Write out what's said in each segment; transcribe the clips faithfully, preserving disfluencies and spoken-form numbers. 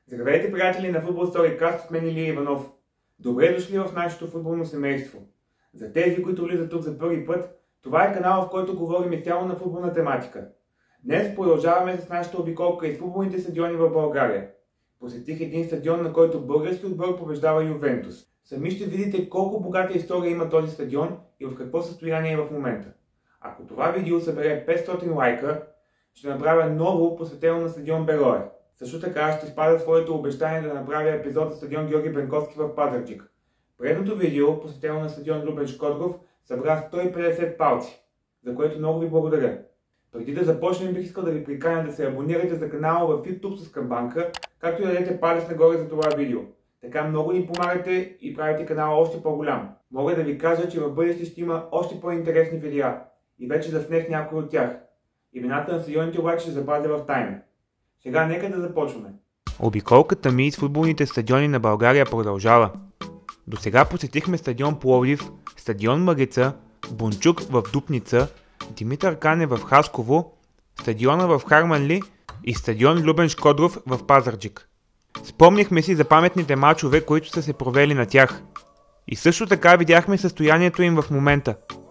Здравейте, приятели на Football Storycast, от мен Илия Иванов. Добре дошли в нашето футболно семейство. За тези, които влизат тук за първи път, това е канал, в който говорим изцяло на футболна тематика. Днес продължаваме с нашата обиколка из футболните стадиони в България. Посетих един стадион, на който български отбор побеждава Ювентус. Сами ще видите колко богата история има този стадион и в какво състояние е в момента. Ако това видео събере петстотин лайка, ще направя ново посветено на стадион Берое. Също така ще спазя своето обещание да направя епизод за стадион Георги Бенковски в Пазарджик. Предното видео, посветено на стадион Любен Шкодров, събра сто и петдесет палци, за което много ви благодаря. Преди да започнем, бих искал да ви приканя да се абонирате за канала в YouTube с камбанка, както и да дадете палец нагоре за това видео. Така много ни помагате и правите канала още по-голям. Мога да ви кажа, че в бъдеще ще има още по-интересни видеа и вече заснех някои от тях. Имената на стадионите обаче ще запазя в тайна. Сега нека да започваме. Обиколката ми из футболните стадиони на България продължава. До сега посетихме стадион Пловдив, стадион Марица, Бунчук в Дупница, Димитър Канев в Хасково, стадиона в Харманли и стадион Любен Шкодров в Пазарджик. Спомнихме си за паметните мачове, които са се провели на тях. И също така видяхме състоянието им в момента.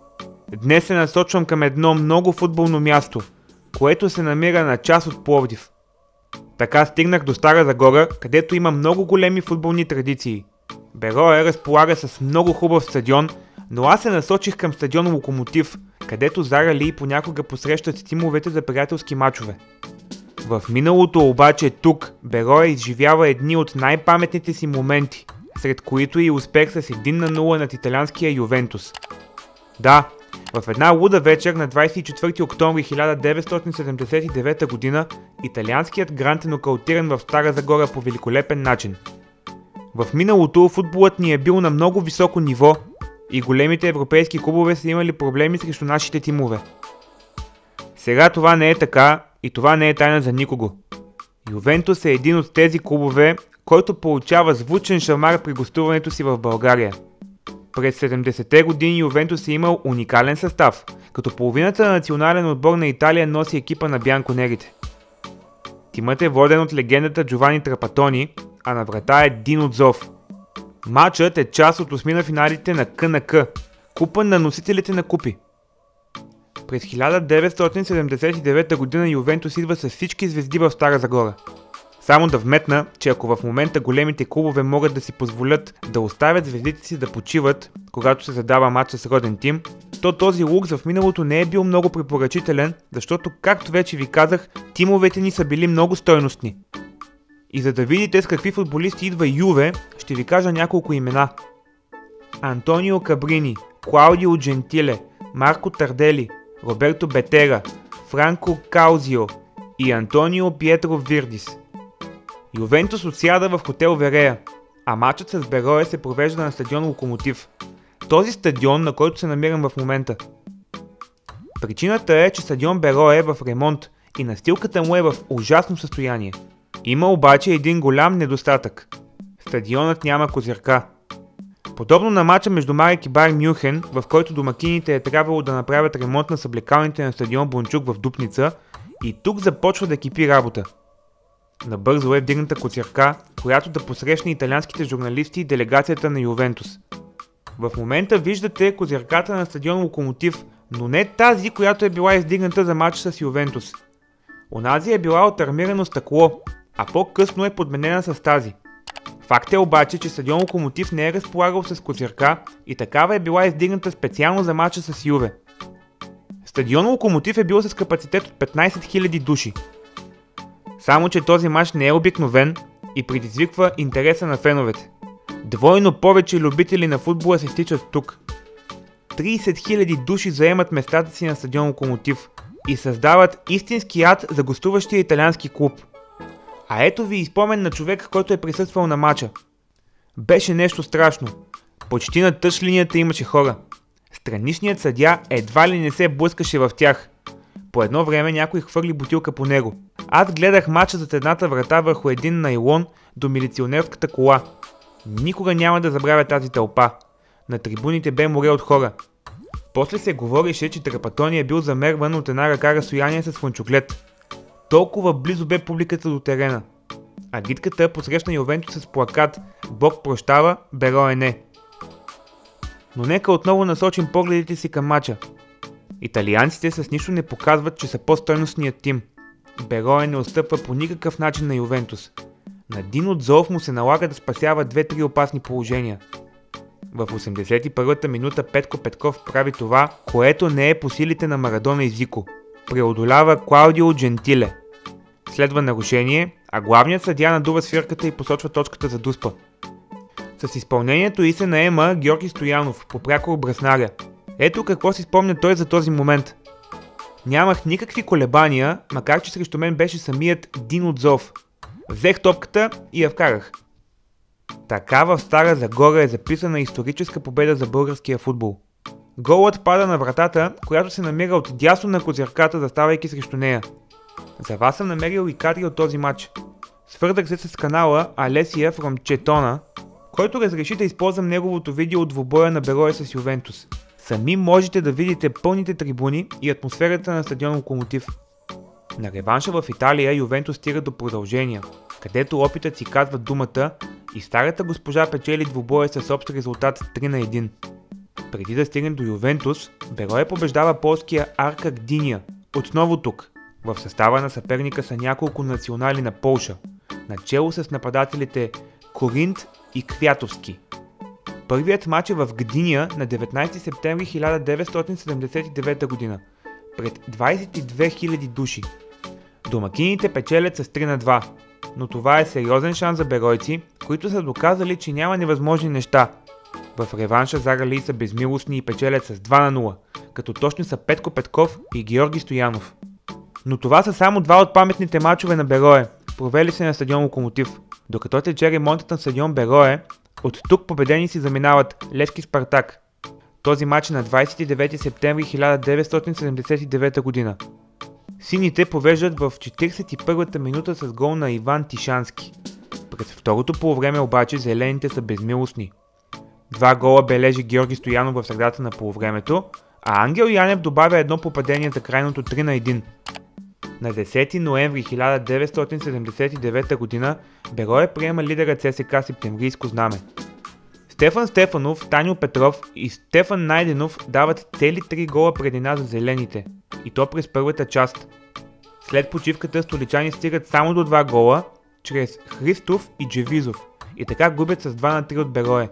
Днес се насочвам към едно много футболно място, което се намира на час от Пловдив. Така стигнах до Стара Загора, където има много големи футболни традиции. Берое разполага с много хубав стадион, но аз се насочих към стадион Локомотив, където зарали и понякога посрещат тимовете за приятелски мачове. В миналото обаче тук Берое изживява едни от най-паметните си моменти, сред които и успех с един на нула над италианския Ювентус. Да, в една луда вечер на двадесет и четвърти октомври хиляда деветстотин седемдесет и девета година италианският грант е нокаутиран в Стара Загора по великолепен начин. В миналото футболът ни е бил на много високо ниво и големите европейски клубове са имали проблеми срещу нашите тимове. Сега това не е така и това не е тайна за никого. Ювентус е един от тези клубове, който получава звучен шамар при гостуването си в България. През седемдесетте години Ювентус е имал уникален състав, като половината на национален отбор на Италия носи екипа на бянконерите. Тимът е воден от легендата Джовани Трапатони, а на врата е Дино Дзов. Матчът е част от осмина финалите на Ка На Ка, купа на носителите на купи. През хиляда деветстотин седемдесет и девета година Ювентус идва с всички звезди в Стара Загора. Само да вметна, че ако в момента големите клубове могат да си позволят да оставят звездите си да почиват, когато се задава матч с роден тим, то този лукс в миналото не е бил много препоръчителен, защото, както вече ви казах, тимовете ни са били много стойностни. И за да видите с какви футболисти идва Юве, ще ви кажа няколко имена. Антонио Кабрини, Клаудио Джентиле, Марко Тардели, Роберто Бетера, Франко Каузио и Антонио Пиетро Вирдис. Ювентус отсяда в хотел Верея, а матчът с Берое се провежда на стадион Локомотив. Този стадион, на който се намирам в момента. Причината е, че стадион Берое е в ремонт и настилката му е в ужасно състояние. Има обаче един голям недостатък. Стадионът няма козирка. Подобно на матча между Марек и Байер Мюнхен, в който домакините е трябвало да направят ремонт на съблекалните на стадион Бунчук в Дупница, и тук започва да кипи работа. Набързо е вдигната козирка, която да посрещне италианските журналисти и делегацията на Ювентус. В момента виждате козирката на стадион Локомотив, но не тази, която е била издигната за матч с Ювентус. Онази е била от армирано стъкло, а по-късно е подменена с тази. Факт е обаче, че стадион Локомотив не е разполагал с козирка и такава е била издигната специално за матча с Юве. Стадион Локомотив е бил с капацитет от петнадесет хиляди души. Само че този мач не е обикновен и предизвиква интереса на феновете. Двойно повече любители на футбола се стичат тук. тридесет хиляди души заемат местата си на стадион Локомотив и създават истински ад за гостуващия италиански клуб. А ето ви и спомен на човек, който е присъствал на мача. Беше нещо страшно. Почти на тъж линията имаше хора. Страничният съдия едва ли не се блъскаше в тях. По едно време някой хвърли бутилка по него. Аз гледах мача зад едната врата върху един найлон до милиционерската кола. Никога няма да забравя тази тълпа. На трибуните бе море от хора. После се говореше, че Трапатони е бил замерван от една ръка разстояние с фънчоглед. Толкова близо бе публиката до терена. Агитката посрещна Ювентус с плакат "Бог прощава, Берое не". Но нека отново насочим погледите си към мача. Италианците с нищо не показват, че са по-стойностният тим. Берое не отстъпва по никакъв начин на Ювентус. На Дино Дзолф му се налага да спасява две-три опасни положения. В осемдесет и първата минута Петко Петков прави това, което не е по силите на Марадона и Зико. Преодолява Клаудио Джентиле. Следва нарушение, а главният съдия надува свирката и посочва точката за Дуспа. С изпълнението и се наема Георги Стоянов по прякор Браснаря. Ето какво си спомня той за този момент. Нямах никакви колебания, макар че срещу мен беше самият Дино Дзолф. Взех топката и я вкарах. Така в Стара Загора е записана историческа победа за българския футбол. Голът пада на вратата, която се намира от дясно на козирката, заставайки срещу нея. За вас съм намерил и кадри от този матч. Свързах се с канала Алесия from Четона, който разреши да използвам неговото видео от двубоя на Берое с Ювентус. Сами можете да видите пълните трибуни и атмосферата на стадион Локомотив. На реванша в Италия Ювентус стига до продължения, където опитът си казва думата и старата госпожа печели двубоя с общ резултат три на едно. Преди да стигне до Ювентус, Берое побеждава полския Арка Гдиня. Отново тук. В състава на съперника са няколко национали на Полша, начело с нападателите Коринт и Квятовски. Първият мач е в Гдиня на деветнайсети септември хиляда деветстотин седемдесет и девета година, пред двайсет и две хиляди души. Домакините печелят с три на два, но това е сериозен шанс за беройци, които са доказали, че няма невъзможни неща. В реванша зарали са безмилостни и печелят с два на нула, като точно са Петко Петков и Георги Стоянов. Но това са само два от паметните мачове на Берое, провели се на стадион Локомотив. Докато тече ремонтът на стадион Берое, от тук победени си заминават Левски Спартак. Този мач е на двайсет и девети септември хиляда деветстотин седемдесет и девета година. Сините повеждат в четирийсет и първата минута с гол на Иван Тишански. През второто полувреме обаче зелените са безмилостни. Два гола бележи Георги Стоянов в средата на полувремето, а Ангел Янев добавя едно попадение за крайното три на едно. На десети ноември хиляда деветстотин седемдесет и девета година Берое приема лидера ЦСКА Септемврийско знаме. Стефан Стефанов, Таню Петров и Стефан Найденов дават цели три гола предина за зелените, и то през първата част. След почивката столичани стигат само до два гола, чрез Христов и Джевизов, и така губят с два на три от Берое.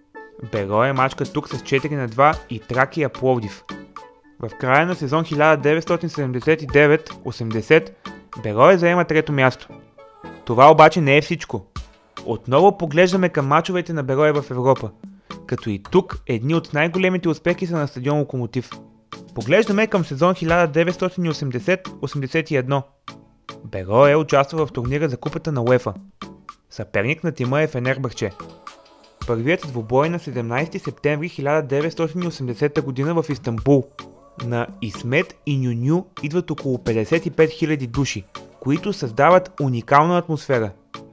Берое мачка тук с четири на два и Тракия Пловдив. В края на сезон хиляда деветстотин седемдесет и девет осемдесет Берое заема трето място. Това обаче не е всичко. Отново поглеждаме към мачовете на Берое в Европа, като и тук едни от най-големите успехи са на стадион Локомотив. Поглеждаме към сезон хиляда деветстотин и осемдесет осемдесет и едно. Берое участва в турнира за купата на УЕФА. Съперник на тима е Фенербахче. Първият двубой на седемнайсети септември хиляда деветстотин и осемдесета година в Истанбул. На Исмет и Нюню идват около петдесет и пет хиляди души, които създават уникална атмосфера.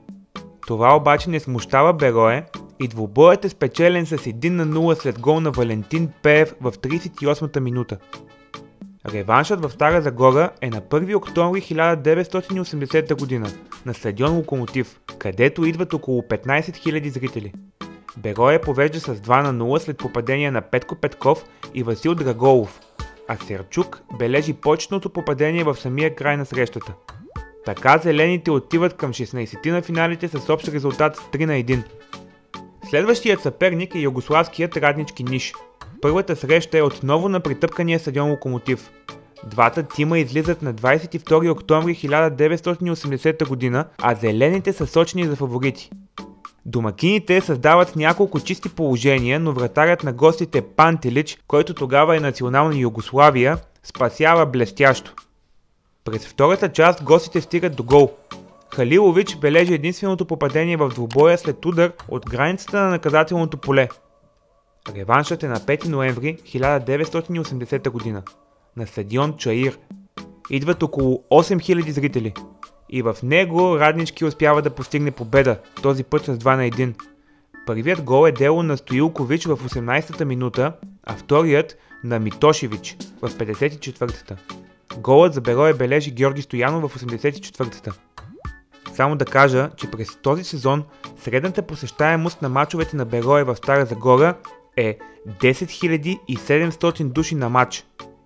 Това обаче не смущава Берое и двубоят е спечелен с едно на нула след гол на Валентин Пеев в трийсет и осмата минута. Реваншът в Стара Загора е на първи октомври хиляда деветстотин и осемдесета година на стадион Локомотив, където идват около петнайсет хиляди зрители. Берое повежда с два на нула след попадения на Петко Петков и Васил Драголов, а Серчук бележи почетното попадение в самия край на срещата. Така зелените отиват към шестнайсети на финалите с общ резултат три на едно. Следващият съперник е югославският Раднички Ниш. Първата среща е отново на притъпкания стадион Локомотив. Двата тима излизат на двайсет и втори октомври хиляда деветстотин и осемдесета година, а зелените са сочени за фаворити. Домакините създават няколко чисти положения, но вратарят на гостите Пантелич, който тогава е национална Югославия, спасява блестящо. През втората част гостите стигат до гол. Халилович бележи единственото попадение в двубоя след удар от границата на наказателното поле. Реваншът е на пети ноември хиляда деветстотин и осемдесета година на стадион Чаир. Идват около осем хиляди зрители и в него Раднички успява да постигне победа, този път с два на едно. Първият гол е дело на Стоилкович в осемнайсетата минута, а вторият на Митошевич в петдесет и четвъртата. Голът за Берое бележи Георги Стоянов в осемдесет и четвъртата. Само да кажа, че през този сезон средната посещаемост на мачовете на Берое в Стара Загора е десет хиляди и седемстотин души на мач.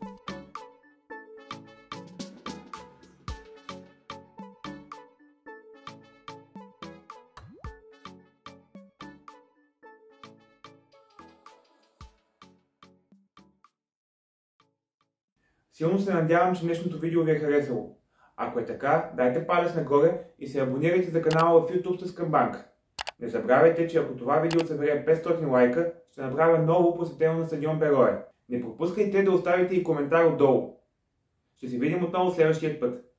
Силно се надявам, че днешното видео ви е харесало. Ако е така, дайте палец нагоре и се абонирайте за канала в YouTube с Камбанка. Не забравяйте, че ако това видео събере петстотин лайка, ще направя ново посветено на стадион Берое. Не пропускайте да оставите и коментар отдолу. Ще се видим отново следващия път.